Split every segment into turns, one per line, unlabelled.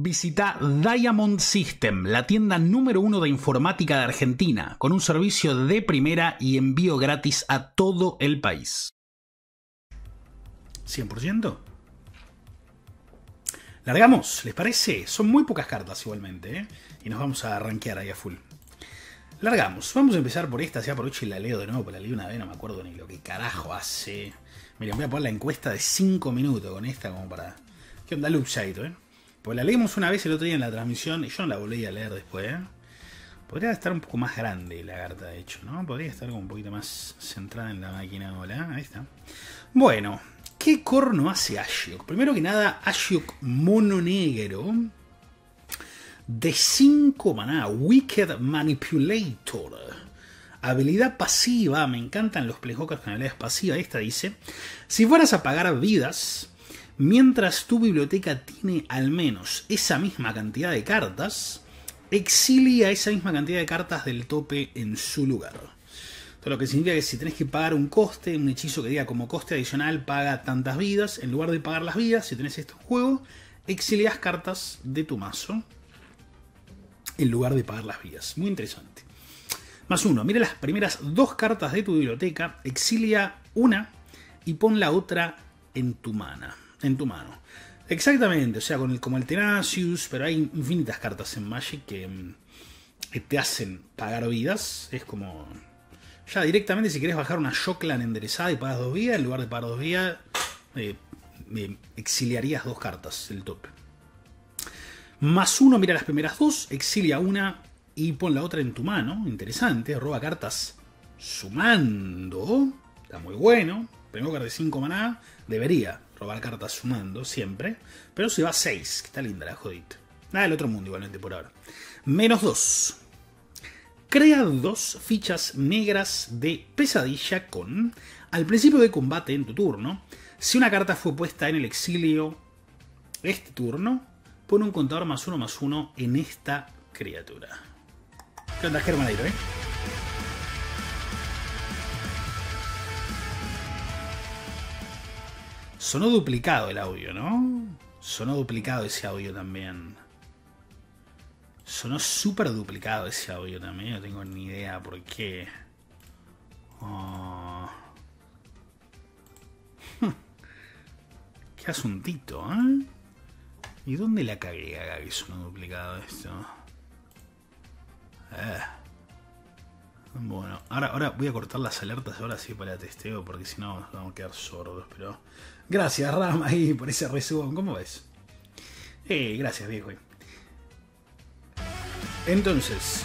Visita Diamond System, la tienda número 1 de informática de Argentina, con un servicio de primera y envío gratis a todo el país. ¿100%? ¿Largamos? ¿Les parece? Son muy pocas cartas igualmente, ¿eh? Y nos vamos a rankear ahí a full. Largamos. Vamos a empezar por esta, si aprovecho y la leo de nuevo, porque la leí una vez, no me acuerdo ni lo que carajo hace. Miren, voy a poner la encuesta de 5 minutos con esta como para... ¿Qué onda, Luxaito, Pues la leímos una vez el otro día en la transmisión y yo no la volví a leer después, Podría estar un poco más grande la carta, de hecho, ¿no? Podría estar como un poquito más centrada en la máquina. Hola, ahí está. Bueno, ¿qué corno hace Ashiok? Primero que nada, Ashiok mono negro de 5 maná, Wicked Manipulator. Habilidad pasiva, me encantan los playhockers con habilidades pasivas. Esta dice: si fueras a pagar vidas, mientras tu biblioteca tiene al menos esa misma cantidad de cartas, exilia esa misma cantidad de cartas del tope en su lugar. Esto lo que significa que si tenés que pagar un coste, un hechizo que diga como coste adicional paga tantas vidas, en lugar de pagar las vidas, si tenés esto en juego, exilias cartas de tu mazo en lugar de pagar las vidas. Muy interesante. +1, mira las primeras 2 cartas de tu biblioteca, exilia una y pon la otra en tu mano. Exactamente, o sea, como el Tenacious, pero hay infinitas cartas en Magic que te hacen pagar vidas. Es como... ya directamente, si querés bajar una Shockland enderezada y pagas 2 vidas, en lugar de pagar 2 vidas, exiliarías 2 cartas del tope. +1, mira las primeras 2, exilia una y pon la otra en tu mano. Interesante, roba cartas sumando. Está muy bueno. Primero carta de 5 maná, debería robar cartas sumando siempre. Pero se va a 6, que está linda la jodita. Nada del otro mundo igualmente por ahora. -2. Crea 2 fichas negras de pesadilla con... al principio de combate en tu turno, si una carta fue puesta en el exilio este turno, pone un contador +1/+1 en esta criatura. ¿Qué onda, hermanito, Sonó duplicado el audio, ¿no? Sonó duplicado ese audio también. Sonó súper duplicado ese audio también. No tengo ni idea por qué. Oh. Qué asuntito, ¿Y dónde la cagué acá que sonó duplicado esto? Bueno, ahora voy a cortar las alertas ahora sí para testeo, porque si no vamos a quedar sordos, pero... Gracias, Ram, ahí por ese resubón. ¿Cómo ves? Gracias, viejo. Entonces...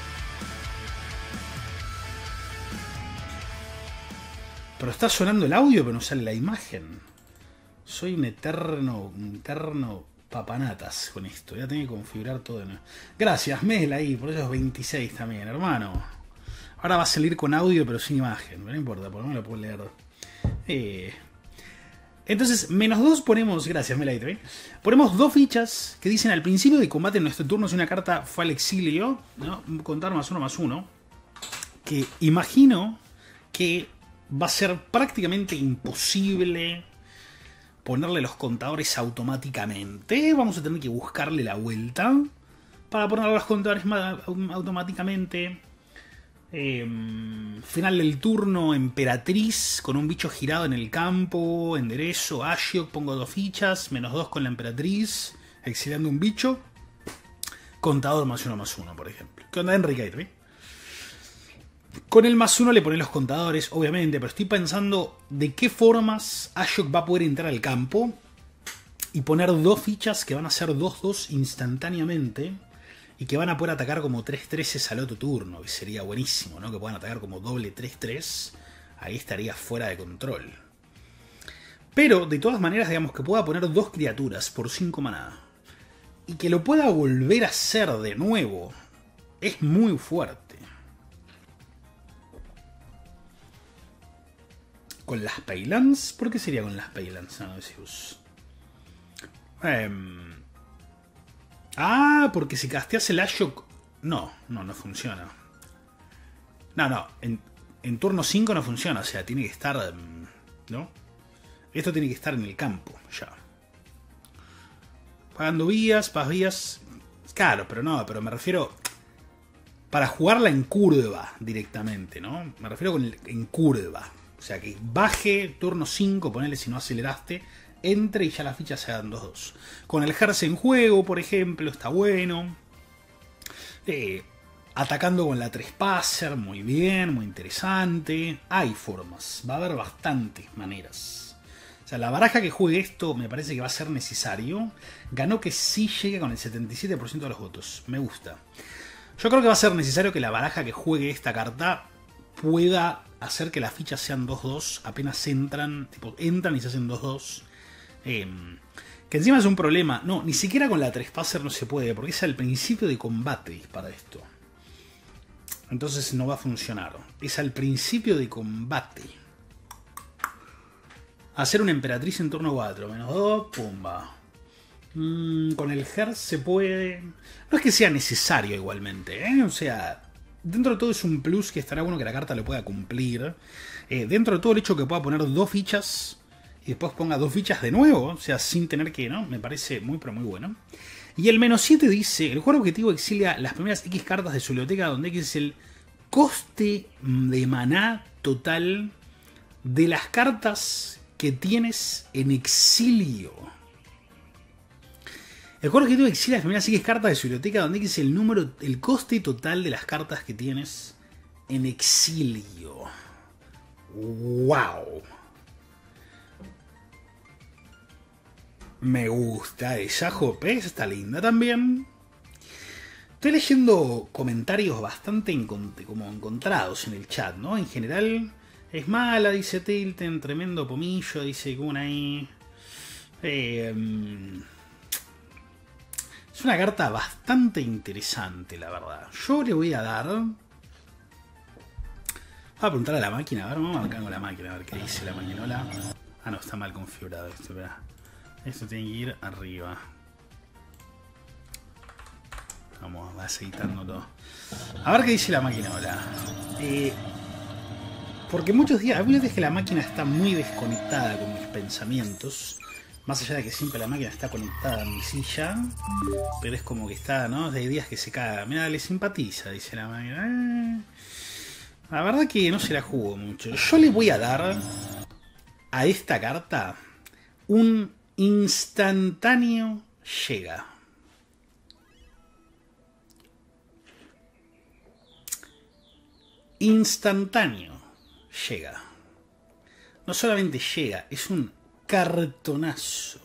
pero está sonando el audio, pero no sale la imagen. Soy un eterno papanatas con esto. Ya tengo que configurar todo de nuevo. Gracias, Mel, ahí, por esos 26 también, hermano. Ahora va a salir con audio, pero sin imagen. Pero no importa, por lo menos lo puedo leer. Entonces, -2 ponemos... Gracias, Mel, ponemos 2 fichas que dicen: al principio de combate en nuestro turno, si una carta fue al exilio, ¿no? Contar +1/+1. Que imagino que va a ser prácticamente imposible ponerle los contadores automáticamente. Vamos a tener que buscarle la vuelta para ponerle los contadores automáticamente. Final del turno, Emperatriz con un bicho girado en el campo. Enderezo, Ashiok, pongo 2 fichas, -2 con la Emperatriz, exiliando un bicho. Contador +1/+1, por ejemplo. ¿Qué onda, Enrique? Con el +1 le ponen los contadores, obviamente, pero estoy pensando de qué formas Ashiok va a poder entrar al campo y poner 2 fichas que van a ser 2/2 instantáneamente y que van a poder atacar como 3/3 al otro turno, que sería buenísimo, ¿no? Que puedan atacar como doble 3/3, ahí estaría fuera de control. Pero, de todas maneras, digamos que pueda poner 2 criaturas por 5 maná y que lo pueda volver a hacer de nuevo, es muy fuerte. ¿Con las Paylands? ¿Por qué sería con las Paylands, Anodesius? Porque si casteas el Ashiok... No funciona. No, en turno 5 no funciona, o sea, tiene que estar... ¿no? Esto tiene que estar en el campo, ya. Pagando vías, pagas vías. Claro, pero me refiero para jugarla en curva directamente, ¿no? Me refiero en curva. O sea, que baje turno 5, ponele si no aceleraste, entre y ya las fichas se dan 2-2. Con el Hertz en juego, por ejemplo, está bueno. Atacando con la Trespasser, muy bien, muy interesante. Hay formas, va a haber bastantes maneras. O sea, la baraja que juegue esto me parece que va a ser necesario. Ganó que sí llegue con el 77% de los votos. Me gusta. Yo creo que va a ser necesario que la baraja que juegue esta carta pueda hacer que las fichas sean 2-2. Apenas entran, entran y se hacen 2-2. Que encima es un problema. No, ni siquiera con la Trespasser no se puede, porque es al principio de combate para esto. Entonces no va a funcionar. Es al principio de combate. Hacer una emperatriz en turno 4. -2, pumba. Con el Hertz se puede. No es que sea necesario igualmente, ¿eh? O sea, dentro de todo es un plus que estará bueno que la carta lo pueda cumplir. Dentro de todo el hecho que pueda poner 2 fichas y después ponga 2 fichas de nuevo, o sea, sin tener que, ¿no? Me parece muy, pero muy bueno. Y el -7 dice, el jugador objetivo exilia las primeras X cartas de su biblioteca, donde X es el coste de maná total de las cartas que tienes en exilio. El jugador objetivo exilia las primeras X cartas de su biblioteca, donde X es el coste total de las cartas que tienes en exilio. ¡Wow! Me gusta esa Jope, está linda también. Estoy leyendo comentarios bastante como encontrados en el chat, ¿no? En general es mala, dice Tilten, tremendo pomillo, dice Kunai. Es una carta bastante interesante, la verdad. Yo le voy a dar... Voy a preguntar a la máquina, a ver, vamos a marcar con la máquina, a ver qué dice la maquinola. Ah, no, está mal configurado esto, espera. Esto tiene que ir arriba. Vamos aceitando todo. A ver qué dice la máquina ahora. Porque muchos días que la máquina está muy desconectada con mis pensamientos. Más allá de que siempre la máquina está conectada a mi silla. Pero es como que está, ¿no? Hay días que se caga. Mira, le simpatiza, dice la máquina. La verdad que no se la jugo mucho. Yo le voy a dar a esta carta un instantáneo llega. Instantáneo llega. No solamente llega, es un cartonazo.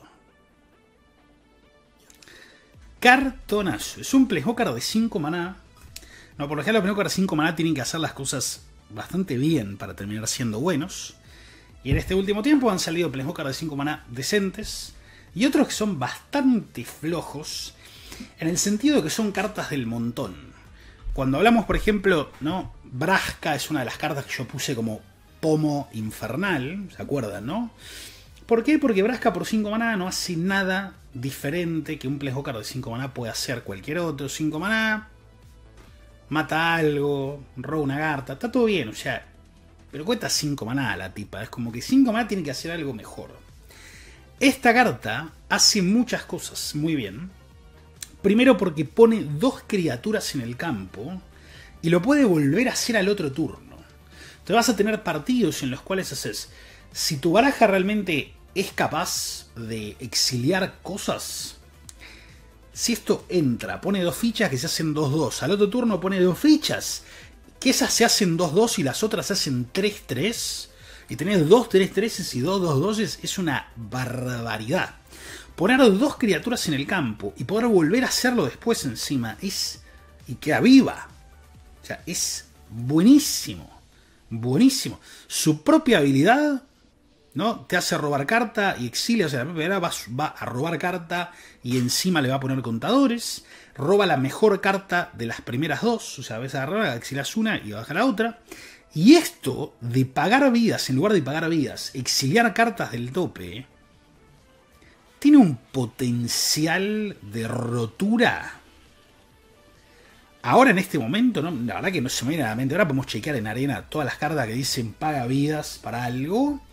Cartonazo. Es un Planeswalker de 5 maná. No, por lo general los Planeswalker de 5 maná tienen que hacer las cosas bastante bien para terminar siendo buenos. Y en este último tiempo han salido Planeswalker de 5 maná decentes. Y otros que son bastante flojos. En el sentido de que son cartas del montón. Cuando hablamos, por ejemplo, ¿no? Vraska es una de las cartas que yo puse como pomo infernal. ¿Se acuerdan, no? ¿Por qué? Porque Vraska por 5 maná no hace nada diferente que un Planeswalker de 5 maná puede hacer cualquier otro. 5 maná, mata algo, roba una carta, está todo bien, o sea, pero cuesta 5 maná la tipa. Es como que 5 maná tiene que hacer algo mejor. Esta carta hace muchas cosas muy bien. Primero porque pone 2 criaturas en el campo y lo puede volver a hacer al otro turno. Te vas a tener partidos en los cuales haces... Si tu baraja realmente es capaz de exiliar cosas, si esto entra, pone 2 fichas que se hacen 2-2, al otro turno pone 2 fichas que esas se hacen 2-2 y las otras se hacen 3-3, y tener 2 3-3 y 2 2-2 es una barbaridad. Poner 2 criaturas en el campo y poder volver a hacerlo después encima es... y queda viva. O sea, es buenísimo. Buenísimo. Su propia habilidad, ¿no? Te hace robar carta y exilia. O sea, la propia habilidad va a robar carta y encima le va a poner contadores. Roba la mejor carta de las primeras 2. O sea, ves a agarrar, exilias una y baja la otra. Y esto de pagar vidas, en lugar de pagar vidas, exiliar cartas del tope, tiene un potencial de rotura. Ahora en este momento, ¿no? La verdad que no se me viene a la mente. Ahora podemos chequear en arena todas las cartas que dicen paga vidas para algo.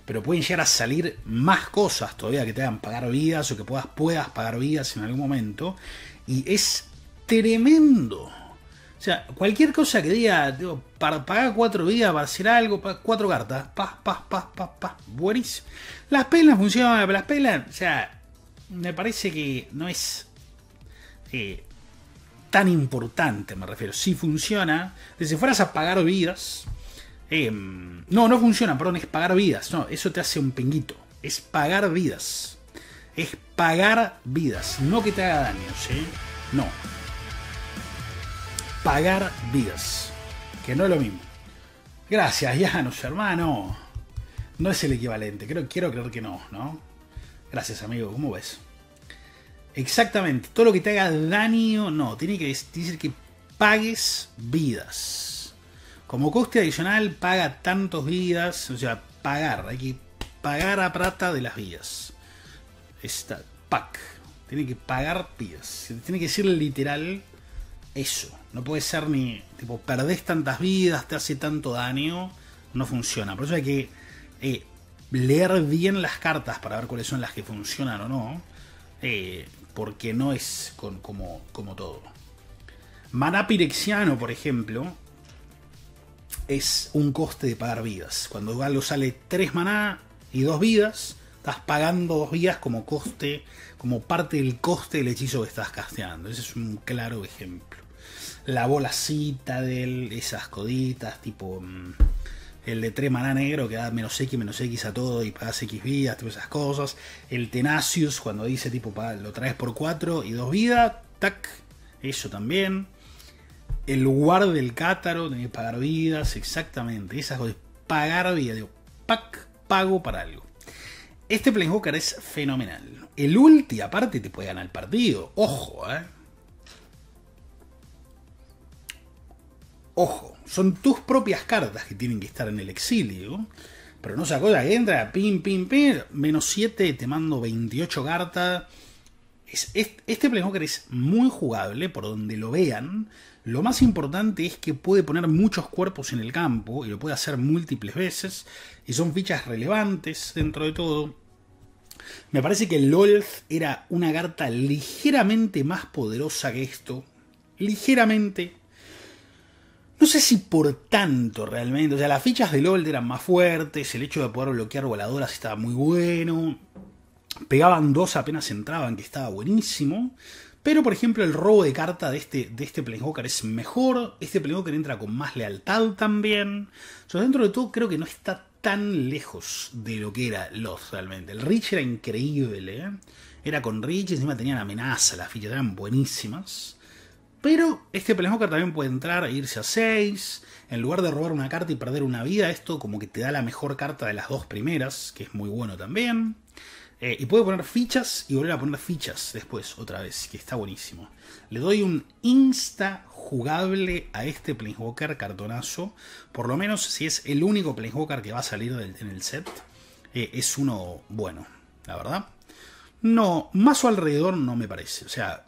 pero pueden llegar a salir más cosas todavía que te hagan pagar vidas o que puedas pagar vidas en algún momento. Y es tremendo. O sea, cualquier cosa que diga, digo, para pagar 4 vidas, para hacer algo, 4 cartas, buenísimo. Las pelas funcionan, pero las pelas, o sea, me parece que no es tan importante, me refiero. Si funciona, si fueras a pagar vidas, no funciona, perdón, es pagar vidas. No, eso te hace un pinguito. Es pagar vidas. Es pagar vidas, no que te haga daño, ¿sí? No. Pagar vidas, que no es lo mismo. Gracias, Janus, hermano. No es el equivalente, quiero creer que no, ¿no? Gracias, amigo, ¿cómo ves? Exactamente, todo lo que te haga daño, no, tiene que decir que pagues vidas. Como coste adicional, paga tantos vidas, o sea, pagar, hay que pagar a plata de las vidas. Está, pack, tiene que pagar vidas, tiene que decir literal eso. No puede ser ni, tipo, perdés tantas vidas, te hace tanto daño, no funciona. Por eso hay que leer bien las cartas para ver cuáles son las que funcionan o no. Porque no es como todo. Maná Pirexiano, por ejemplo, es un coste de pagar vidas. Cuando algo sale 3 maná y 2 vidas, estás pagando 2 vidas como coste, como parte del coste del hechizo que estás casteando. Ese es un claro ejemplo. La bola Citadel, esas coditas, tipo el de 3 maná negro que da -X a todo y pagas X vidas, todas esas cosas. El Tenacious, cuando dice tipo lo traes por 4 y 2 vidas, tac, eso también. El Guard del Cátaro, tenés que pagar vidas, exactamente. Esas cosas, pagar vidas, digo, pago para algo. Este Planeswalker es fenomenal. El ulti, aparte, te puede ganar el partido. Ojo, Ojo, son tus propias cartas que tienen que estar en el exilio. Pero no esa cosa que entra, pim, -7, te mando 28 cartas. Este Planeswalker es muy jugable por donde lo vean. Lo más importante es que puede poner muchos cuerpos en el campo y lo puede hacer múltiples veces. Y son fichas relevantes dentro de todo. Me parece que el Lolth era una carta ligeramente más poderosa que esto. Ligeramente. No sé si por tanto realmente. O sea, las fichas de Lolth eran más fuertes. El hecho de poder bloquear voladoras estaba muy bueno. Pegaban 2 apenas entraban, que estaba buenísimo. Pero, por ejemplo, el robo de carta de este Planeswalker es mejor. Este Planeswalker entra con más lealtad también. O sea, dentro de todo creo que no está tan lejos de lo que era Lolth realmente. El Reach era increíble, Era con Reach y encima tenían amenaza. Las fichas eran buenísimas. Pero este Planeswalker también puede entrar e irse a 6. En lugar de robar una carta y perder una vida, esto como que te da la mejor carta de las 2 primeras, que es muy bueno también. Y puede poner fichas y volver a poner fichas después, otra vez, que está buenísimo. Le doy un insta jugable a este Planeswalker cartonazo. Por lo menos si es el único Planeswalker que va a salir en el set, es uno bueno, la verdad. No, más o alrededor no me parece. O sea,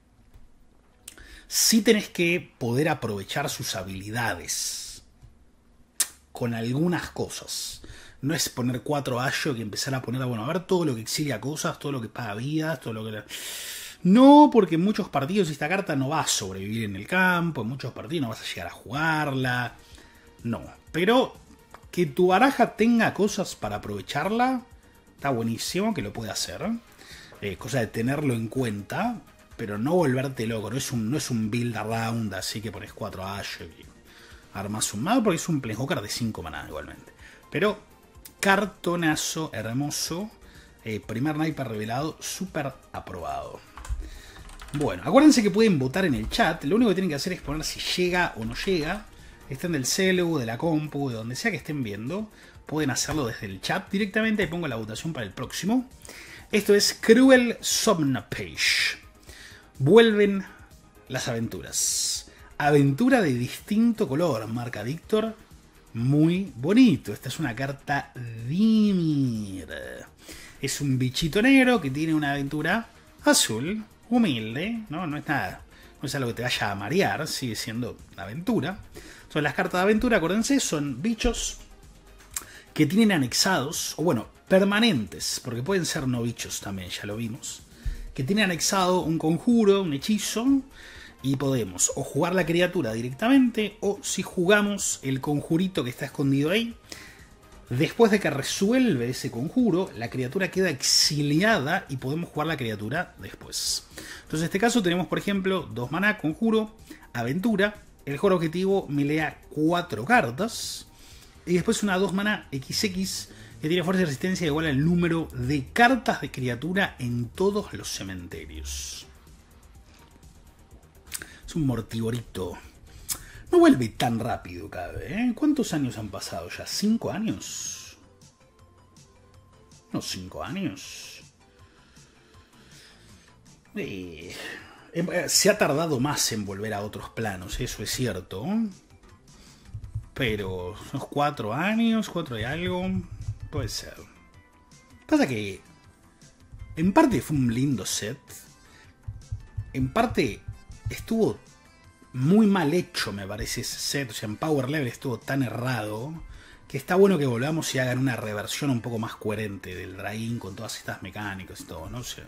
sí tenés que poder aprovechar sus habilidades con algunas cosas. No es poner 4 Asho y empezar a poner, bueno, a ver todo lo que exilia cosas, todo lo que paga vidas, todo lo que... No, porque en muchos partidos esta carta no va a sobrevivir en el campo, en muchos partidos no vas a llegar a jugarla. No, pero que tu baraja tenga cosas para aprovecharla, está buenísimo que lo pueda hacer. Cosa de tenerlo en cuenta, pero no volverte loco. No es un build around, así que pones 4 Asho y armas un mago, porque es un Planeswalker de 5 maná igualmente. Pero cartonazo hermoso. Primer Sniper revelado, súper aprobado. Bueno, acuérdense que pueden votar en el chat. Lo único que tienen que hacer es poner si llega o no llega. Estén del celu, de la compu, de donde sea que estén viendo. Pueden hacerlo desde el chat directamente. Ahí pongo la votación para el próximo. Esto es Cruel Somnapage. Vuelven las aventuras. Aventura de distinto color, marca Víctor. Muy bonito. Esta es una carta Dimir. Es un bichito negro que tiene una aventura azul, humilde, no es nada, no es algo que te vaya a marear, sigue siendo una aventura. Son las cartas de aventura, acuérdense, son bichos que tienen anexados, o bueno, permanentes, porque pueden ser no bichos también, ya lo vimos, que tienen anexado un conjuro, un hechizo, y podemos o jugar la criatura directamente, o si jugamos el conjurito que está escondido ahí, después de que resuelve ese conjuro, la criatura queda exiliada y podemos jugar la criatura después. Entonces en este caso tenemos, por ejemplo, 2 maná, conjuro, aventura. El jugador objetivo milea 4 cartas. Y después una 2 maná XX que tiene fuerza y resistencia igual al número de cartas de criatura en todos los cementerios. Es un mortiborito. No vuelve tan rápido, cabe, ¿eh? ¿Cuántos años han pasado ya? ¿5 años? ¿No 5 años? Se ha tardado más en volver a otros planos, eso es cierto. Pero unos 4 años, 4 y algo, puede ser. Pasa que en parte fue un lindo set. En parte estuvo muy mal hecho, me parece, ese set. O sea, en Power Level estuvo tan errado que está bueno que volvamos y hagan una reversión un poco más coherente del Drain con todas estas mecánicas y todo, ¿no? O sea,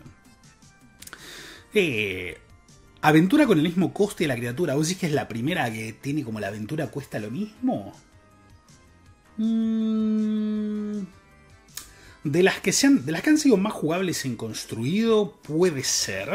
aventura con el mismo coste de la criatura. ¿Vos decís que es la primera que tiene como la aventura cuesta lo mismo? De las que han sido más jugables en construido, puede ser.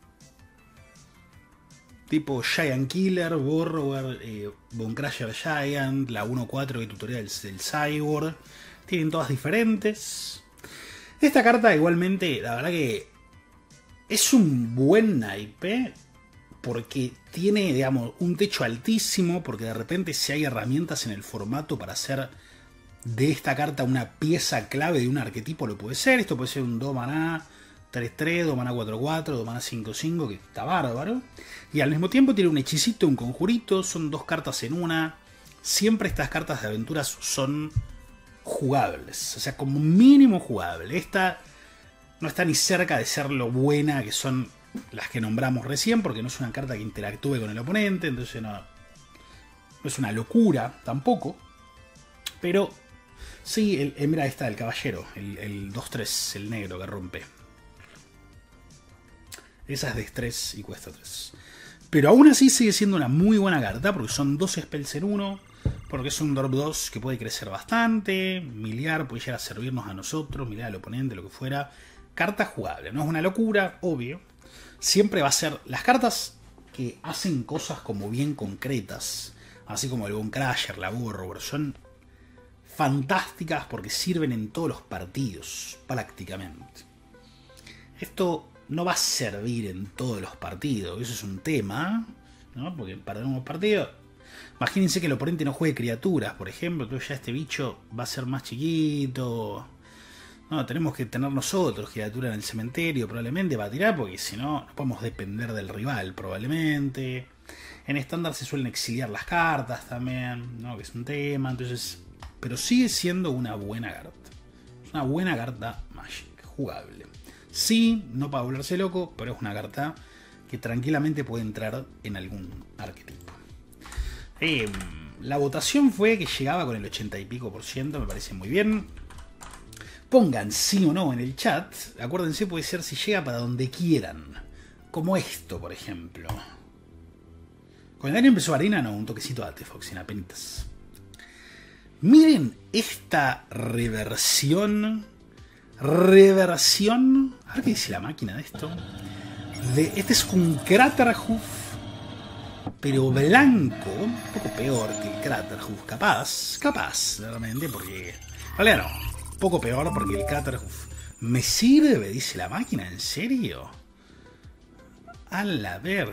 Tipo Giant Killer, Borrower, Bonecrusher Giant, la 1.4 de tutorial del Cyborg. Tienen todas diferentes. Esta carta igualmente, la verdad que es un buen naipe. Porque tiene, digamos, un techo altísimo. Porque de repente si hay herramientas en el formato para hacer de esta carta una pieza clave de un arquetipo, lo puede ser. Esto puede ser un 2 maná 3-3, 2 maná 4-4, 2 maná 5-5, que está bárbaro. Y al mismo tiempo tiene un hechicito, un conjurito, son 2 cartas en una. Siempre estas cartas de aventuras son jugables, o sea, como mínimo jugable. Esta no está ni cerca de ser lo buena que son las que nombramos recién, porque no es una carta que interactúe con el oponente, entonces no es una locura tampoco. Pero sí, mira, ahí está el caballero, el 2-3, el negro que rompe. Esa es de 3 y cuesta 3. Pero aún así sigue siendo una muy buena carta, porque son 2 spells en 1, porque es un drop 2 que puede crecer bastante, miliar, puede llegar a servirnos a nosotros, miliar al oponente, lo que fuera. Carta jugable, no es una locura, obvio. Siempre va a ser las cartas que hacen cosas como bien concretas, así como el Bonecrusher, la Borrower, son fantásticas porque sirven en todos los partidos, prácticamente. Esto no va a servir en todos los partidos, eso es un tema, ¿no? Porque para unos partidos, imagínense que el oponente no juegue criaturas, por ejemplo, entonces ya este bicho va a ser más chiquito. No, tenemos que tener nosotros criatura en el cementerio, probablemente va a tirar, porque si no, no podemos depender del rival, probablemente. En estándar se suelen exiliar las cartas también, ¿no? Que es un tema, entonces. Pero sigue siendo una buena carta. Es una buena carta Magic, jugable. Sí, no para volverse loco, pero es una carta que tranquilamente puede entrar en algún arquetipo. La votación fue que llegaba con el 80 y pico %, me parece muy bien. Pongan sí o no en el chat. Acuérdense, puede ser si llega para donde quieran. Como esto, por ejemplo. Cuando el año empezó Arena, no, un toquecito de Artefox en apenitas. Miren esta reversión. A ver qué dice la máquina de esto. Este es un Craterhoof, pero blanco. Un poco peor que el Craterhoof. Capaz, realmente, porque. Vale, no. Un poco peor porque el Craterhoof me sirve, dice la máquina. ¿En serio? A la ver.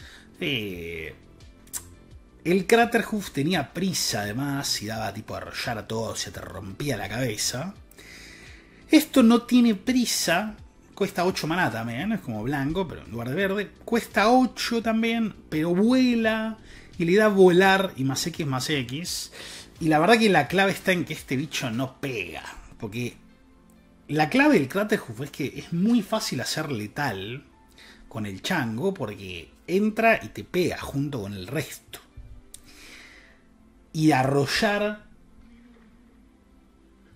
El Craterhoof tenía prisa además y daba tipo a arrollar a todos, se te rompía la cabeza. Esto no tiene prisa, cuesta 8 maná también, es como blanco, pero en lugar de verde. Cuesta 8 también, pero vuela y le da volar y más X. Y la verdad que la clave está en que este bicho no pega. Porque la clave del Craterhoof es que es muy fácil hacer letal con el chango porque entra y te pega junto con el resto. Y arrollar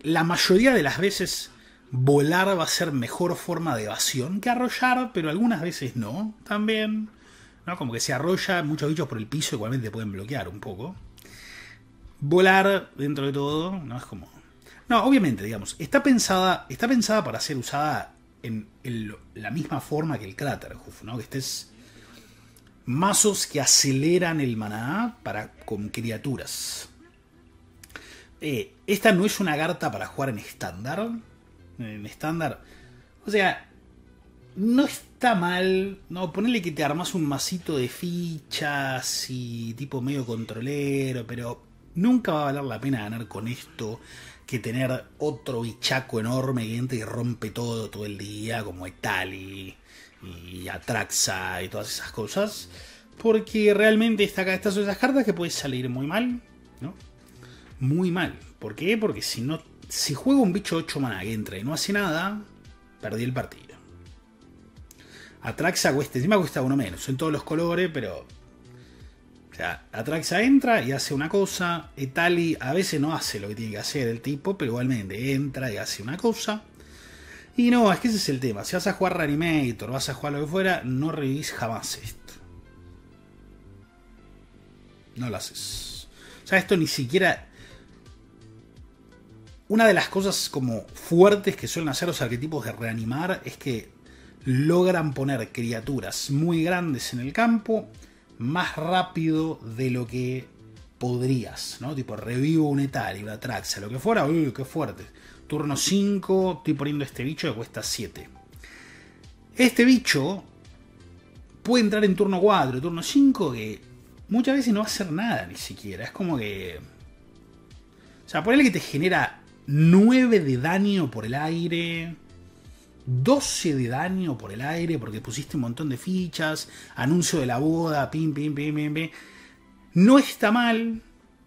la mayoría de las veces volar va a ser mejor forma de evasión que arrollar, pero algunas veces no, también. ¿No? Como que si arrolla, muchos bichos por el piso igualmente pueden bloquear un poco. Volar, dentro de todo, no es como... No, obviamente, digamos, está pensada para ser usada en la misma forma que el Craterhoof, ¿no? Que estés mazos que aceleran el maná con criaturas. Esta no es una carta para jugar en estándar. En estándar, o sea, no está mal, no, ponele que te armas un masito de fichas y tipo medio controlero, pero nunca va a valer la pena ganar con esto que tener otro bichaco enorme que entra y rompe todo el día, como Etali y Atraxa y todas esas cosas, porque realmente estas son esas cartas que pueden salir muy mal, ¿no? Muy mal. ¿Por qué? Porque si juego un bicho 8 mana que entra y no hace nada, perdí el partido. Atraxa encima cuesta uno menos, en todos los colores, pero... O sea, Atraxa entra y hace una cosa, Etali a veces no hace lo que tiene que hacer el tipo, pero igualmente entra y hace una cosa. Y no, es que ese es el tema. Si vas a jugar Reanimator, vas a jugar lo que fuera, no revivís jamás esto. No lo haces. O sea, esto ni siquiera... Una de las cosas como fuertes que suelen hacer los arquetipos de reanimar es que logran poner criaturas muy grandes en el campo más rápido de lo que podrías, ¿no? Tipo, revivo un Etali, una Atraxa, lo que fuera, uy, qué fuerte. Turno 5, estoy poniendo este bicho que cuesta 7. Este bicho puede entrar en turno 4, turno 5, que muchas veces no va a hacer nada ni siquiera. Es como que... O sea, ponele que te genera 9 de daño por el aire, 12 de daño por el aire porque pusiste un montón de fichas, anuncio de la boda, pim, pim, pim, pim, pim. No está mal,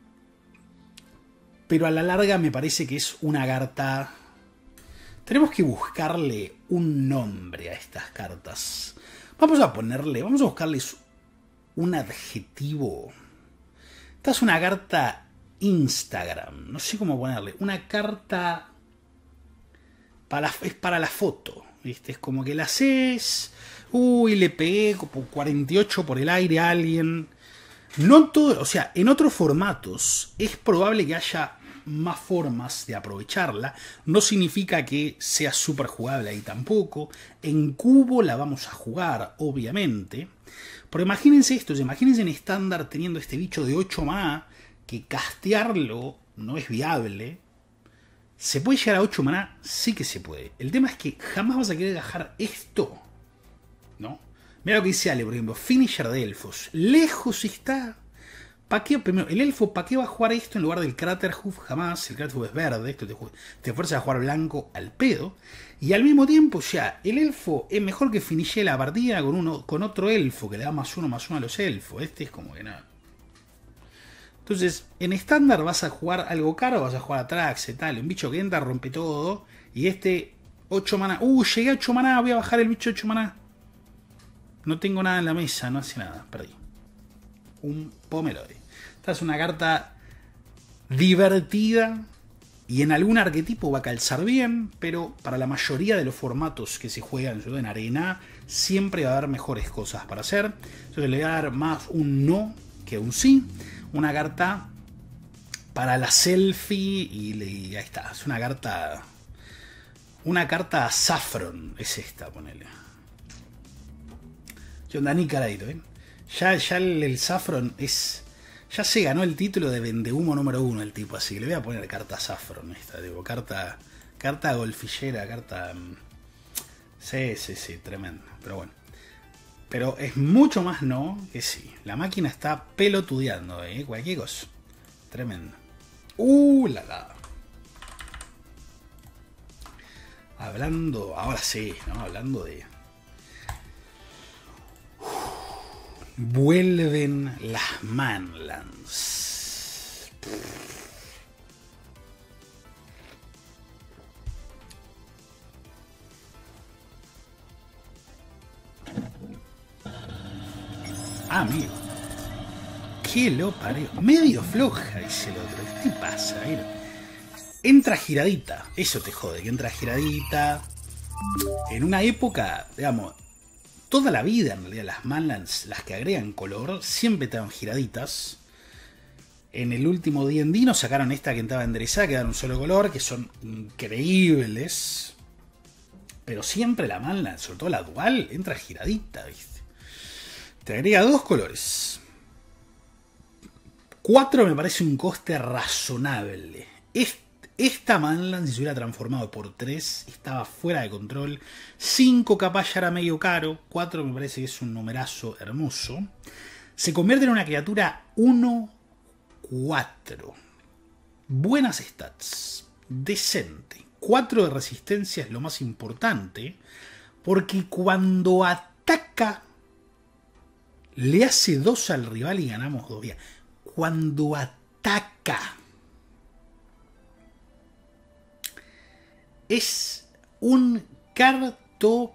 pero a la larga me parece que es una carta... Tenemos que buscarle un nombre a estas cartas. Vamos a buscarles un adjetivo. Esta es una carta Instagram, no sé cómo ponerle, una carta es para la foto, ¿viste? Es como que la haces, uy, le pegué como 48 por el aire a alguien. No todo, o sea, en otros formatos es probable que haya más formas de aprovecharla, no significa que sea súper jugable ahí tampoco. En cubo la vamos a jugar, obviamente, pero imagínense esto, imagínense en estándar teniendo este bicho de 8 maná, que castearlo no es viable. ¿Se puede llegar a 8 maná? Sí que se puede. El tema es que jamás vas a querer dejar esto, ¿no? Mira lo que dice Ale, por ejemplo, Finisher de elfos. Lejos está. ¿Para qué? Primero, el elfo, ¿para qué va a jugar esto en lugar del Craterhoof? Jamás. El Craterhoof es verde, esto te fuerza a jugar blanco al pedo. Y al mismo tiempo, ya, el elfo es mejor que finishee la partida con otro elfo que le da +1/+1 a los elfos. Este es como que nada. Entonces, en estándar vas a jugar algo caro, vas a jugar a Atraxa y tal. Un bicho que entra, rompe todo. Y este 8 maná. Llegué a 8 maná, voy a bajar el bicho 8 maná. No tengo nada en la mesa, no hace nada, perdí. Un pomeroide. Esta es una carta divertida y en algún arquetipo va a calzar bien, pero para la mayoría de los formatos que se juegan en arena, siempre va a haber mejores cosas para hacer. Entonces le voy a dar más un no que un sí. Una carta para la selfie y ahí está. Es una carta... Una carta Saffron es esta, ponele. ¿Qué onda? Ni caradito, ¿eh? Ya el Saffron es... Ya se ganó el título de vendehumo número 1 el tipo, así que le voy a poner carta Saffron esta, tipo, carta golfillera, carta... Sí, tremendo, pero bueno. Pero es mucho más no que sí. La máquina está pelotudeando, cualquier cosa. Tremendo. La la. Hablando, ahora sí, ¿no? Hablando de... Vuelven las Manlands. Amigo. ¿Qué lo parió? Medio floja, dice el otro. ¿Qué te pasa? A ver. Entra giradita, eso te jode, que entra giradita. En una época, digamos, toda la vida en realidad las Manlands, las que agregan color, siempre estaban giraditas. En el último D&D nos sacaron esta que estaba enderezada, que dan un solo color, que son increíbles. Pero siempre la Manland, sobre todo la dual, entra giradita, ¿viste? Te agrega 2 colores. 4 me parece un coste razonable. Esta Manland, si se hubiera transformado por 3, estaba fuera de control. 5 capaz ya era medio caro. 4 me parece que es un numerazo hermoso. Se convierte en una criatura 1-4. Buenas stats. Decente. 4 de resistencia es lo más importante. Porque cuando ataca, le hace 2 al rival y ganamos 2 días. Cuando ataca. Es un cartonazo.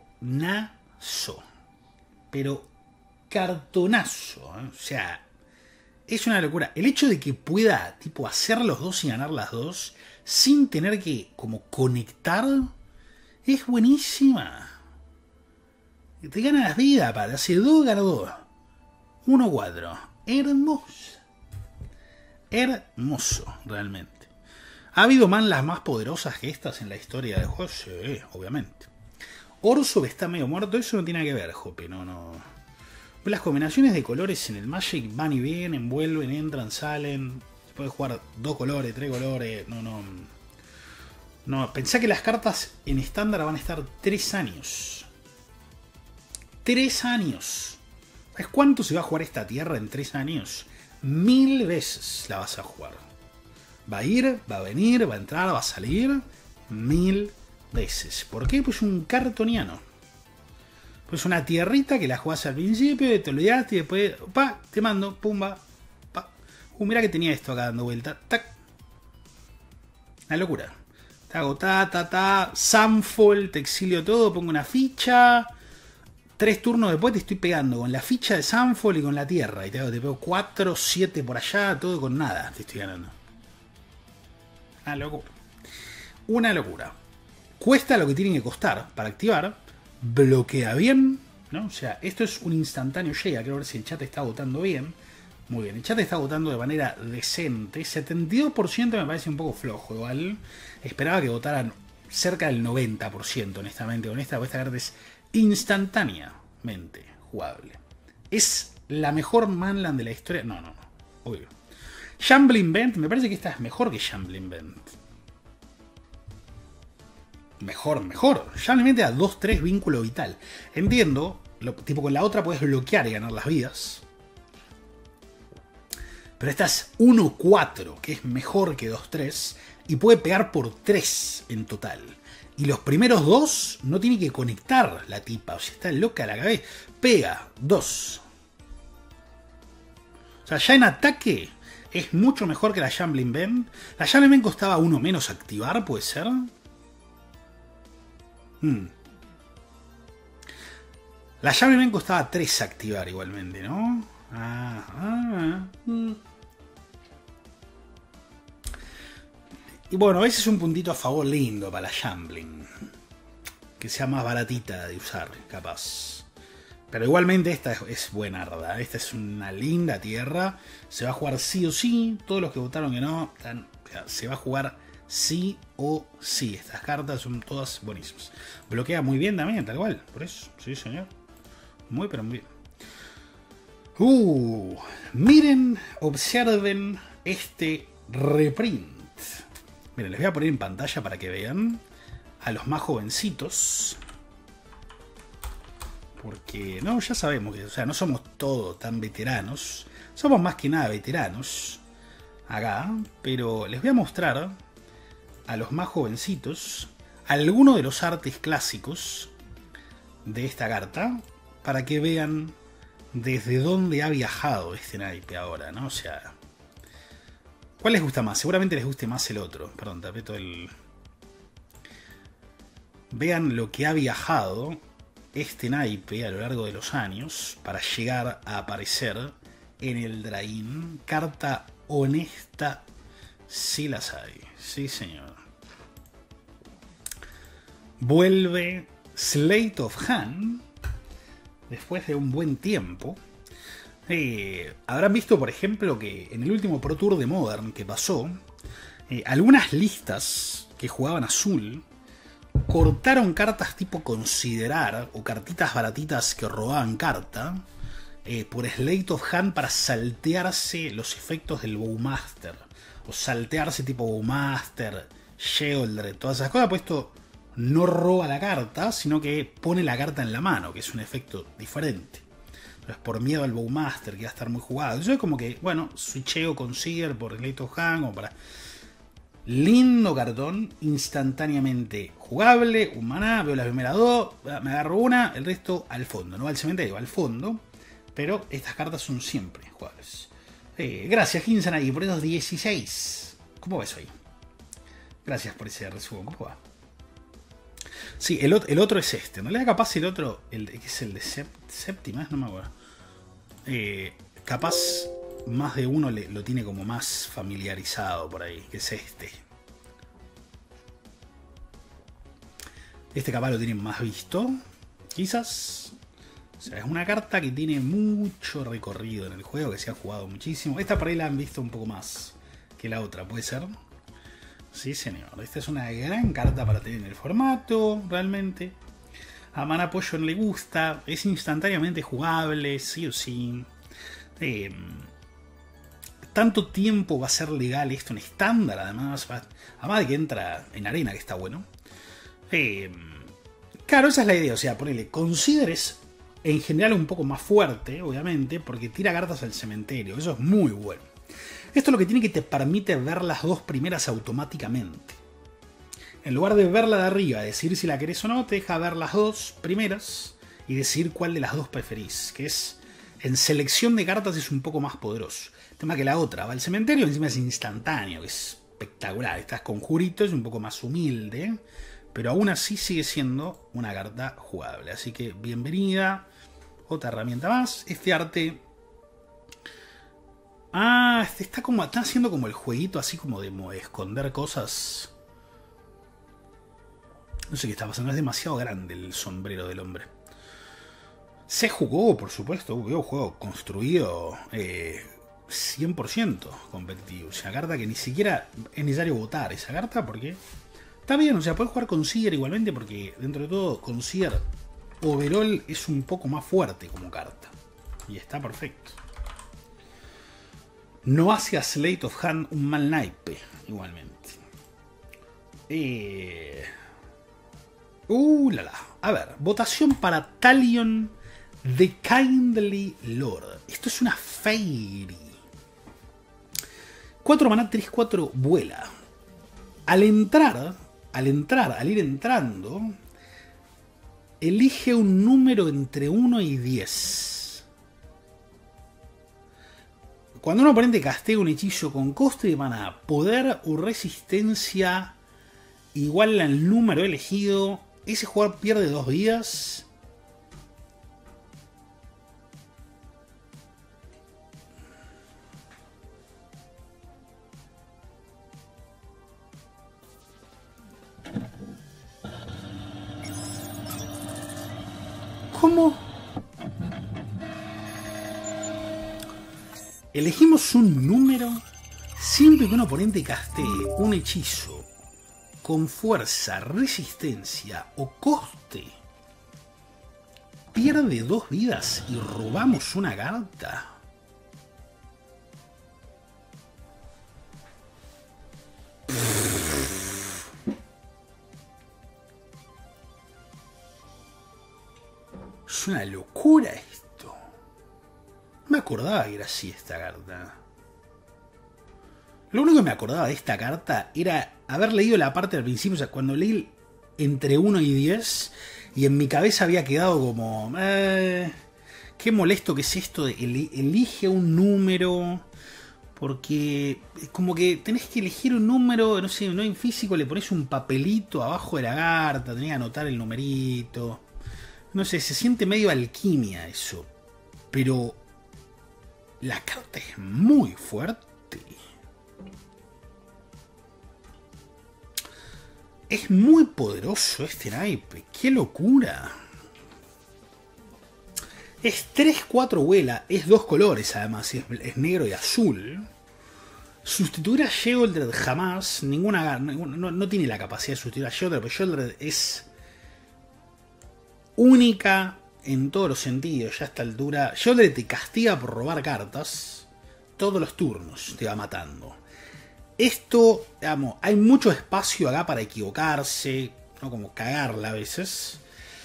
Pero cartonazo. ¿Eh? O sea, es una locura. El hecho de que pueda tipo hacer los 2 y ganar las 2 sin tener que como conectar es buenísima. Te gana las vidas, para hace 2 gana 2. 1-4. Hermoso. Hermoso, realmente. ¿Ha habido manlas más poderosas que estas en la historia del juego? Sí, obviamente. Orso está medio muerto, eso no tiene nada que ver, Jope, no. Las combinaciones de colores en el Magic van y vienen, envuelven, entran, salen. Se puede jugar 2 colores, 3 colores, no. Pensá que las cartas en estándar van a estar 3 años. 3 años. ¿Sabes cuánto se va a jugar esta tierra en 3 años? 1000 veces la vas a jugar. Va a ir, va a venir, va a entrar, va a salir 1000 veces. ¿Por qué? Pues un cartoniano. Pues una tierrita que la jugás al principio, te olvidaste y después, te mando, pumba, pa. Mirá que tenía esto acá dando vuelta. Tac. Una locura. Te hago Sunfall, te exilio todo, pongo una ficha. 3 turnos después te estoy pegando con la ficha de Sunfall y con la tierra. Y te pego 4, 7 por allá, todo con nada. Te estoy ganando. Una locura. Una locura. Cuesta lo que tiene que costar para activar. Bloquea bien, ¿no? O sea, esto es un instantáneo llega. Quiero ver si el chat está votando bien. Muy bien, el chat está votando de manera decente. 72% me parece un poco flojo igual. Esperaba que votaran cerca del 90%, honestamente. Con esta carta es instantáneamente jugable. ¿Es la mejor Manland de la historia? No. Obvio. Shambling Vent, me parece que esta es mejor que Shambling Vent. Mejor. Shambling Vent da 2-3 vínculo vital. Entiendo, tipo con la otra puedes bloquear y ganar las vidas. Pero esta es 1-4, que es mejor que 2-3. Y puede pegar por 3 en total. Y los primeros 2 no tiene que conectar la tipa. O sea, está loca la cabeza. Pega 2. O sea, ya en ataque es mucho mejor que la Shambling Vent. La Shambling Vent costaba 1 menos activar, ¿puede ser? La Shambling Vent costaba 3 activar igualmente, ¿no? Y bueno, ese es un puntito a favor lindo para la Shambling. Que sea más baratita de usar, capaz. Pero igualmente esta es buenarda. Esta es una linda tierra. Se va a jugar sí o sí. Todos los que votaron que no, se va a jugar sí o sí. Estas cartas son todas buenísimas. Bloquea muy bien también, tal cual. Por eso, sí señor. Muy pero muy bien. Miren, observen este reprint. Miren, les voy a poner en pantalla para que vean a los más jovencitos. Porque, no, ya sabemos que, o sea, no somos todos tan veteranos. Somos más que nada veteranos acá. Pero les voy a mostrar a los más jovencitos algunos de los artes clásicos de esta carta. Para que vean desde dónde ha viajado este naipe ahora, ¿no? O sea, ¿cuál les gusta más? Seguramente les guste más el otro. Perdón, tapé todo el... Vean lo que ha viajado este naipe a lo largo de los años para llegar a aparecer en el Drain. Carta honesta Sí las hay. Sí, señor. Vuelve Sleight of Hand. Después de un buen tiempo. Habrán visto, por ejemplo, que en el último Pro Tour de Modern que pasó, algunas listas que jugaban azul cortaron cartas tipo considerar o cartitas baratitas que robaban carta por Sleight of Hand para saltearse los efectos del Bowmaster o saltearse tipo Bowmaster, Sheoldred, todas esas cosas. Pues esto no roba la carta, sino que pone la carta en la mano, que es un efecto diferente. Entonces, por miedo al Bowmaster, que va a estar muy jugado. Yo es como que, bueno, switcheo Consider por Sleight of Hand o para... Lindo cartón, instantáneamente jugable, un maná, veo las primeras dos, me agarro una, el resto al fondo, no al cementerio, al fondo. Pero estas cartas son siempre jugables. Gracias, Kinsan, ahí por esos 16. ¿Cómo ves hoy? Gracias por ese resumen, ¿cómo va? Sí, el otro es este. No le da capaz el otro, que es el de séptima, no me acuerdo. Capaz más de uno lo tiene como más familiarizado por ahí, que es este. Este capaz lo tienen más visto, quizás. O sea, es una carta que tiene mucho recorrido en el juego, que se ha jugado muchísimo. Esta por ahí la han visto un poco más que la otra, ¿puede ser? Sí, señor. Esta es una gran carta para tener en el formato, realmente. A Mana Apoyo no le gusta. Es instantáneamente jugable, sí o sí. Tanto tiempo va a ser legal esto en estándar, además. Además de que entra en arena, que está bueno. Claro, esa es la idea. O sea, ponele, consideres en general un poco más fuerte, obviamente, porque tira cartas al cementerio. Eso es muy bueno. Esto es lo que tiene, que te permite ver las dos primeras automáticamente. En lugar de verla de arriba, decir si la querés o no, te deja ver las dos primeras y decir cuál de las dos preferís. Que es, en selección de cartas es un poco más poderoso. El tema que la otra va al cementerio, encima es instantáneo, que es espectacular. Estás con Jurito, es un poco más humilde, pero aún así sigue siendo una carta jugable. Así que bienvenida. Otra herramienta más. Este arte... Ah, está haciendo como el jueguito así como de esconder cosas. No sé qué está pasando, es demasiado grande el sombrero del hombre. Se jugó, por supuesto, hubo un juego construido 100% competitivo. O sea, carta que ni siquiera es necesario votar esa carta porque... Está bien, o sea, puedes jugar con Seer igualmente porque dentro de todo con Seer overall es un poco más fuerte como carta. Y está perfecto. No hace a Sleight of Hand un mal naipe, igualmente. A ver, votación para Talion the Kindly Lord. Esto es una Fairy. 4 maná, 3-4, vuela. Al ir entrando, elige un número entre 1 y 10. Cuando un oponente castea un hechizo con coste de maná, poder o resistencia igual al número elegido, ese jugador pierde 2 vidas. ¿Cómo? Elegimos un número siempre que un oponente castee un hechizo con fuerza, resistencia o coste. Pierde 2 vidas y robamos una carta. Es una locura esto. Me acordaba que era así esta carta. Lo único que me acordaba de esta carta era haber leído la parte del principio, o sea, cuando leí entre 1 y 10, y en mi cabeza había quedado como... qué molesto que es esto de elige un número, porque como que tenés que elegir un número, no sé, no en físico, le pones un papelito abajo de la carta, tenés que anotar el numerito. No sé, se siente medio alquimia eso, pero... La carta es muy fuerte. Es muy poderoso este naipe. ¡Qué locura! Es 3-4 vuela. Es 2 colores además. Es negro y azul. Sustituir a Sheoldred jamás. No tiene la capacidad de sustituir a Sheoldred. Pero Sheoldred es única en todos los sentidos. Ya a esta altura. Sheoldred te castiga por robar cartas. Todos los turnos te va matando. Esto, digamos, hay mucho espacio acá para equivocarse, ¿no? Como cagarla a veces.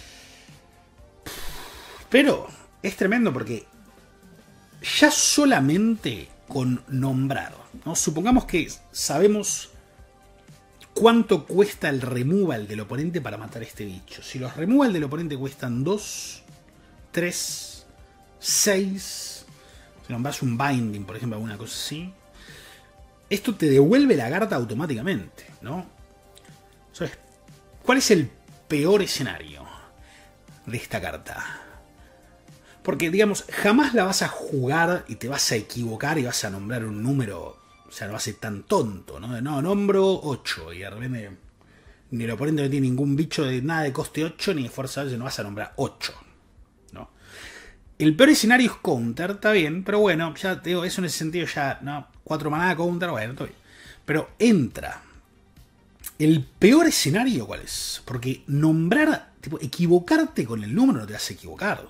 Pero es tremendo porque ya solamente con nombrar, ¿no? Supongamos que sabemos cuánto cuesta el removal del oponente para matar a este bicho. Si los removal del oponente cuestan 2, 3, 6, si nombras un binding, por ejemplo, alguna cosa así, esto te devuelve la carta automáticamente, ¿no? ¿Sabes? ¿Cuál es el peor escenario de esta carta? Porque, digamos, jamás la vas a jugar y te vas a equivocar y vas a nombrar un número. O sea, no va a ser tan tonto, ¿no? No, nombro 8 y de repente ni el oponente no tiene ningún bicho de nada de coste 8 ni de fuerza, no vas a nombrar 8, ¿no? El peor escenario es counter, está bien, pero bueno, ya te digo, eso en ese sentido ya, ¿no? 4 maná counter, bueno, está bien. Pero entra. El peor escenario, ¿cuál es? Porque nombrar, tipo, equivocarte con el número no te hace equivocar.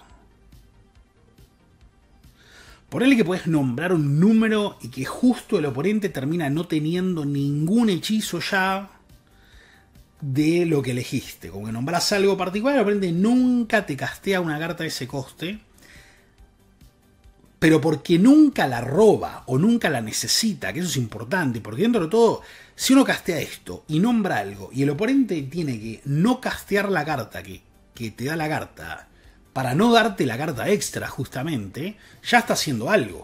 Ponele que puedes nombrar un número y que justo el oponente termina no teniendo ningún hechizo ya de lo que elegiste. Como que nombras algo particular, el oponente nunca te castea una carta de ese coste. Pero porque nunca la roba o nunca la necesita, que eso es importante, porque dentro de todo, si uno castea esto y nombra algo, y el oponente tiene que no castear la carta que te da la carta, para no darte la carta extra justamente, ya está haciendo algo.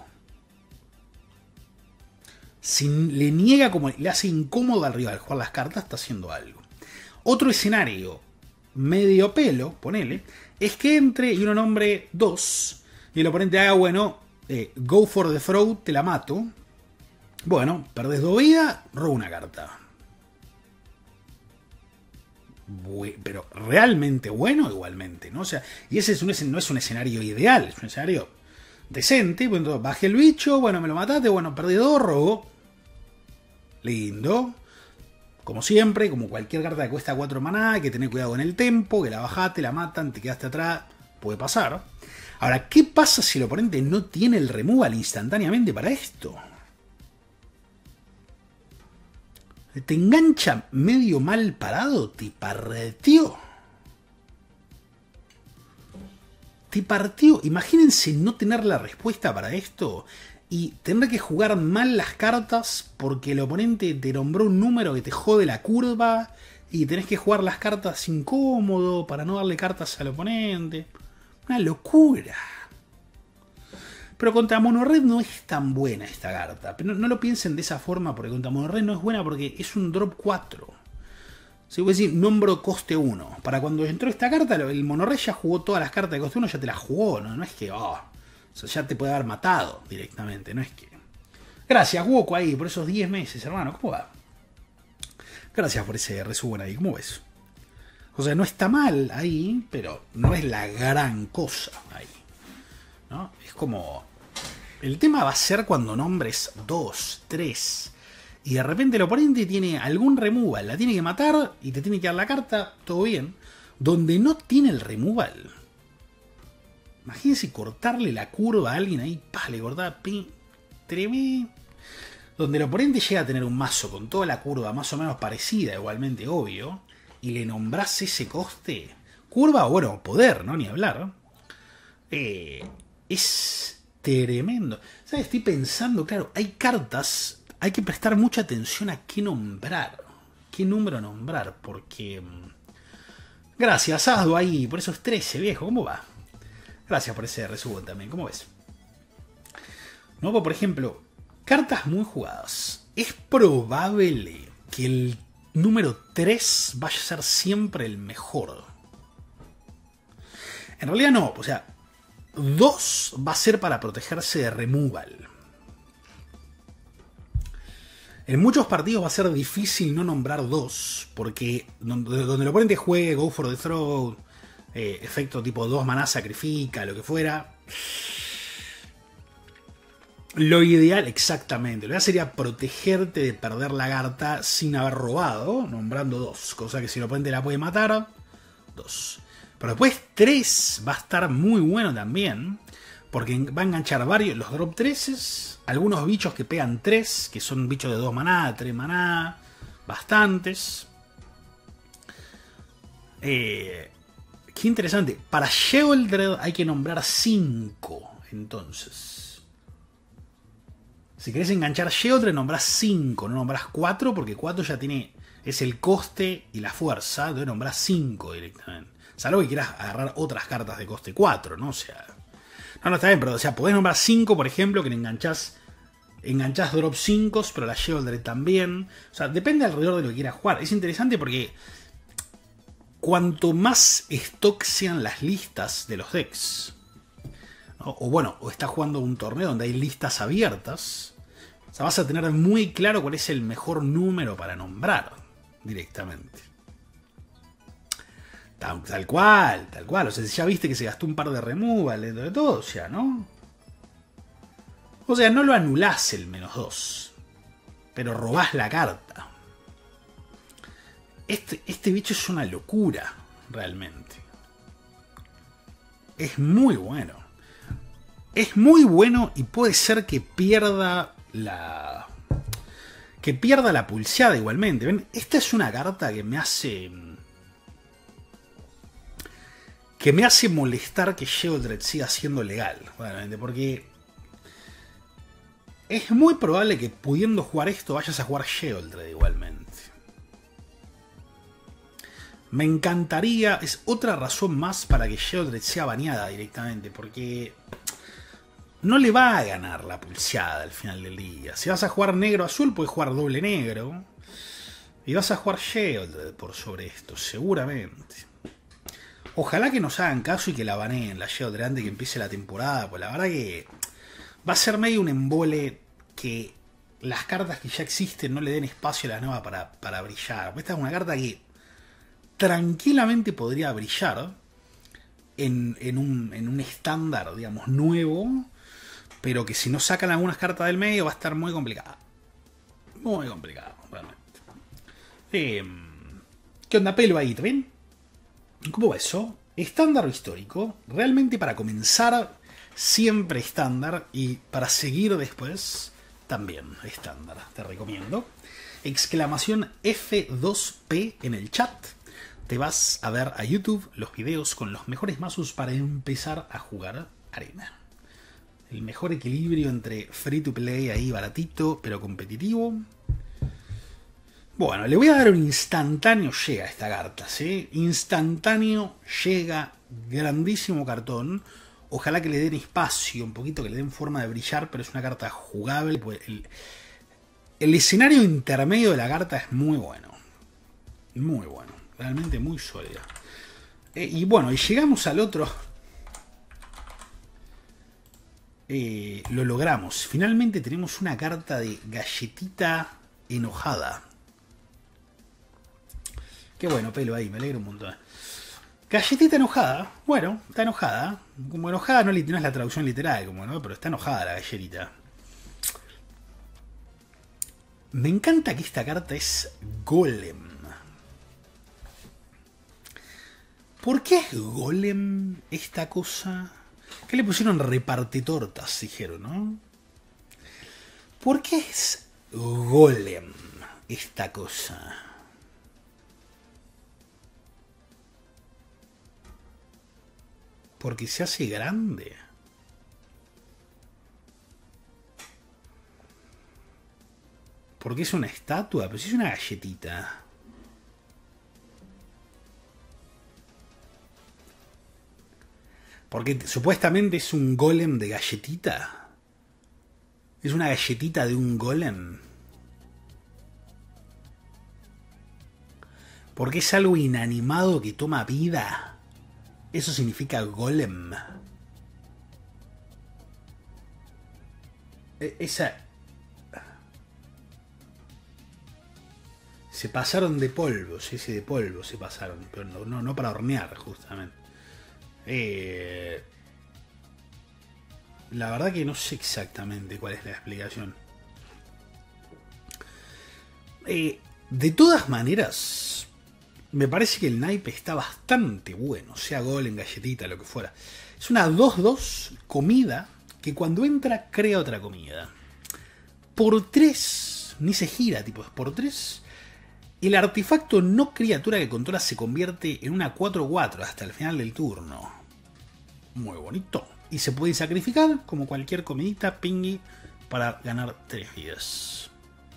Si le niega, como le hace incómodo al rival jugar las cartas, está haciendo algo. Otro escenario, medio pelo, ponele, es que entre y uno nombre 2, y el oponente haga, bueno, go for the throw, te la mato. Bueno, perdés 2 vidas, robo una carta. Pero realmente bueno igualmente, ¿no? O sea, y ese no es un escenario ideal, es un escenario decente. Bueno, bajé el bicho, bueno, me lo mataste, bueno, perdí 2, robo. Lindo. Como siempre, como cualquier carta que cuesta 4 maná, hay que tener cuidado con el tempo, que la bajaste, la matan, te quedaste atrás, puede pasar. Ahora, ¿qué pasa si el oponente no tiene el removal instantáneamente para esto? Te engancha medio mal parado, te partió. Te partió. Imagínense no tener la respuesta para esto y tener que jugar mal las cartas porque el oponente te nombró un número que te jode la curva y tenés que jugar las cartas incómodo para no darle cartas al oponente. Una locura. Pero contra Mono-Red no es tan buena esta carta. Pero no lo piensen de esa forma, porque contra Mono-Red no es buena porque es un drop 4. Si voy a decir, nombro coste 1. Para cuando entró esta carta, el Mono-Red ya jugó todas las cartas de coste 1, ya te las jugó. No es que, o sea, ya te puede haber matado directamente. No es que... Gracias, Woko, ahí, por esos 10 meses, hermano. ¿Cómo va? Gracias por ese resumen ahí. ¿Cómo ves? O sea, no está mal ahí, pero no es la gran cosa ahí, ¿no? Es como... El tema va a ser cuando nombres 2, 3 y de repente el oponente tiene algún removal, la tiene que matar y te tiene que dar la carta, todo bien. Donde no tiene el removal, imagínense cortarle la curva a alguien ahí, le cortaba, tremendo. Donde el oponente llega a tener un mazo con toda la curva más o menos parecida, igualmente obvio, y le nombrás ese coste, curva o bueno, poder, ¿no? Ni hablar. Es tremendo. ¿Sabes? Estoy pensando, claro, hay cartas, hay que prestar mucha atención a qué nombrar, qué número nombrar, porque... Gracias, Asdo, ahí, por esos 13, viejo, ¿cómo va? Gracias por ese resumen también, ¿cómo ves? No, por ejemplo, cartas muy jugadas. Es probable que el número 3 vaya a ser siempre el mejor. En realidad no, o sea, 2 va a ser para protegerse de removal. En muchos partidos va a ser difícil no nombrar dos, porque donde el oponente juegue Go for the Throw, efecto tipo 2 maná sacrifica, lo que fuera. Lo ideal, exactamente, lo ideal sería protegerte de perder la carta sin haber robado, nombrando dos, cosa que si el oponente la puede matar, dos. Pero después 3 va a estar muy bueno también, porque va a enganchar varios, los drop 3, algunos bichos que pegan 3, que son bichos de 2 maná, 3 maná, bastantes. Qué interesante, para Sheoldred hay que nombrar 5, entonces. Si querés enganchar Sheoldred, nombrás 5, no nombrás 4, porque 4 ya tiene, es el coste y la fuerza, entonces nombrás 5 directamente. Salvo que quieras agarrar otras cartas de coste 4, ¿no? O sea, no, está bien, pero o sea, podés nombrar 5, por ejemplo, que enganchás drop 5, pero la Sheoldred también. O sea, depende alrededor de lo que quieras jugar. Es interesante porque cuanto más stock sean las listas de los decks, ¿no? O bueno, o estás jugando un torneo donde hay listas abiertas, o sea, vas a tener muy claro cuál es el mejor número para nombrar directamente. Tal cual. O sea, ya viste que se gastó un par de removal dentro de todo, o sea, ¿no? O sea, no lo anulás el -2, pero robás la carta. Este bicho es una locura, realmente. Es muy bueno. Es muy bueno y puede ser que pierda la... pulseada igualmente. ¿Ven? Esta es una carta que me hace molestar que Sheoldred siga siendo legal, realmente, porque es muy probable que pudiendo jugar esto vayas a jugar Sheoldred igualmente. Me encantaría, es otra razón más para que Sheoldred sea baneada directamente, porque no le va a ganar la pulseada al final del día. Si vas a jugar negro-azul, puedes jugar doble negro, y vas a jugar Sheoldred por sobre esto, seguramente. Ojalá que nos hagan caso y que la baneen la Sheoldred antes de que empiece la temporada, pues la verdad que va a ser medio un embole que las cartas que ya existen no le den espacio a las nuevas para brillar. Esta es una carta que tranquilamente podría brillar en un estándar, digamos, nuevo, pero que si no sacan algunas cartas del medio va a estar muy complicado. Muy complicado, realmente. ¿Qué onda, Pelo, ahí? ¿Está bien? ¿Cómo va eso? Estándar o histórico. Realmente para comenzar, siempre estándar. Y para seguir después, también estándar. Te recomiendo. Exclamación F2P en el chat. Te vas a ver a YouTube los videos con los mejores mazos para empezar a jugar arena. El mejor equilibrio entre free to play ahí baratito, pero competitivo. Bueno, le voy a dar un instantáneo llega a esta carta, ¿sí? Instantáneo llega, grandísimo cartón. Ojalá que le den espacio, un poquito, que le den forma de brillar, pero es una carta jugable. Pues el escenario intermedio de la carta es muy bueno. Muy bueno, realmente muy sólida. Y bueno, y llegamos al otro. Lo logramos. Finalmente tenemos una carta de galletita enojada. Qué bueno, Pelo, ahí, me alegro un montón. Galletita enojada, bueno, está enojada. Como enojada no es la traducción literal, como no, pero está enojada la galletita. Me encanta que esta carta es Golem. ¿Por qué es Golem esta cosa? ¿Qué le pusieron? Repartitortas, dijeron, ¿no? ¿Por qué es Golem esta cosa? Porque se hace grande. Porque es una estatua, pero si es una galletita. Porque supuestamente es un golem de galletita. Es una galletita de un golem. Porque es algo inanimado que toma vida. Eso significa golem. Se pasaron de polvo, sí, de polvo se pasaron. Pero no para hornear, justamente. La verdad que no sé exactamente cuál es la explicación. De todas maneras, me parece que el naipe está bastante bueno. Sea golem, galletita, lo que fuera. Es una 2-2 comida que cuando entra crea otra comida. Por 3, ni se gira, tipo, es por 3. El artefacto no criatura que controla se convierte en una 4-4 hasta el final del turno. Muy bonito. Y se puede sacrificar como cualquier comidita pingui para ganar 3 vidas.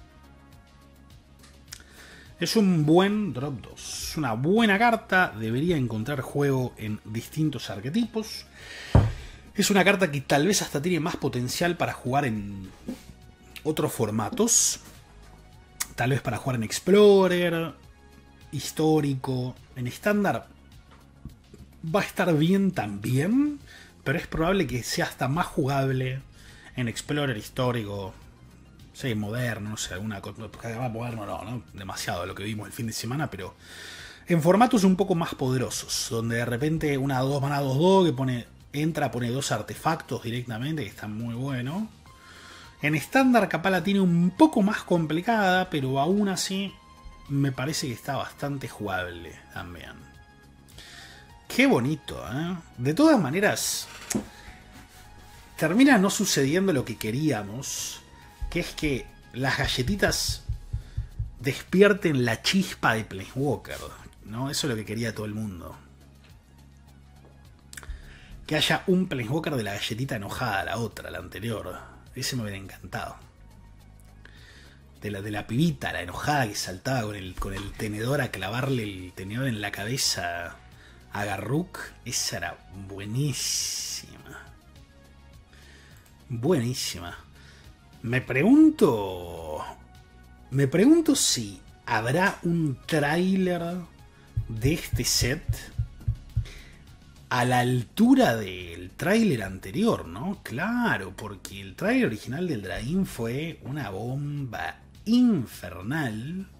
Es un buen drop 2. Es una buena carta. Debería encontrar juego en distintos arquetipos. Es una carta que tal vez hasta tiene más potencial para jugar en otros formatos. Tal vez para jugar en Explorer, histórico. En estándar va a estar bien también, pero es probable que sea hasta más jugable en Explorer, histórico, sí, moderno, no sé, alguna cosa. Moderno no, demasiado lo que vimos el fin de semana, pero en formatos un poco más poderosos, donde de repente una 2 mana 2-2 que pone 2 artefactos directamente, que está muy bueno. En estándar capaz la tiene un poco más complicada, pero aún así me parece que está bastante jugable también. Qué bonito, ¿eh? De todas maneras, termina no sucediendo lo que queríamos, que es que las galletitas despierten la chispa de Planeswalker, ¿no? Eso es lo que quería todo el mundo. Que haya un Planeswalker de la galletita enojada, la otra, la anterior. Ese me hubiera encantado. De la pibita, la enojada que saltaba con el tenedor a clavarle el tenedor en la cabeza a Garruk. Esa era buenísima. Buenísima. Me pregunto si habrá un tráiler de este set a la altura del tráiler anterior, ¿no? Claro, porque el tráiler original del Drain fue una bomba infernal.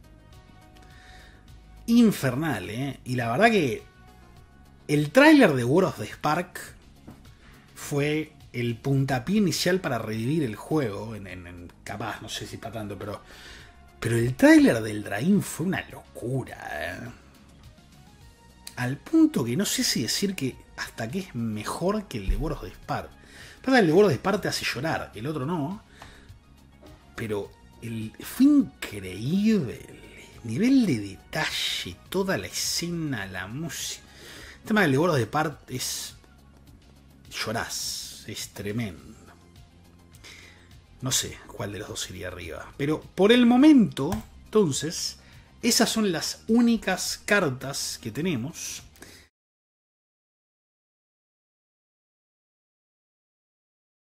Infernal, ¿eh? Y la verdad que el tráiler de World of the Spark fue el puntapié inicial para revivir el juego. Capaz, no sé si para tanto, pero el tráiler del Drain fue una locura, ¿eh? Al punto que no sé si decir que hasta que es mejor que el de World of the Spark. Pero el de World of the Spark te hace llorar, el otro no. Pero fue increíble. El nivel de detalle, toda la escena, la música. El tema del de World of the Spark es... llorás, es tremendo. No sé cuál de los dos iría arriba. Pero por el momento, entonces... esas son las únicas cartas que tenemos